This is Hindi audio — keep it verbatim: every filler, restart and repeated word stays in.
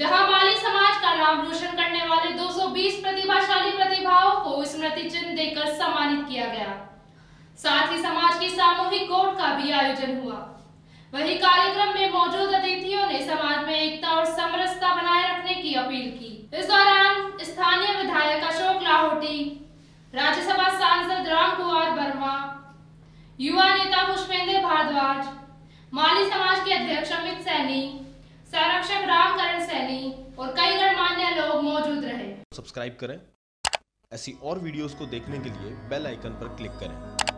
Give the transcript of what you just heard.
जहां माली समाज का नाम रोशन करने वाले दो सौ बीस प्रतिभाशाली प्रतिभाओं को स्मृति चिन्ह देकर सम्मानित किया गया। साथ ही समाज की सामूहिक गोट का भी आयोजन हुआ। वहीं कार्यक्रम में मौजूद अतिथियों ने समाज में एकता और समरसता बनाए रखने की अपील की। इस दौरान स्थानीय विधायक अशोक लाहोटी, राज्यसभा सांसद राम कुमार वर्मा, युवा नेता पुष्पेंद्र भारद्वाज, माली समाज के अध्यक्ष अमित सैनी, संरक्षक रामकरण सैनी और कई गणमान्य लोग मौजूद रहे। सब्सक्राइब करें। ऐसी और वीडियोस को देखने के लिए बेल आइकन पर क्लिक करें।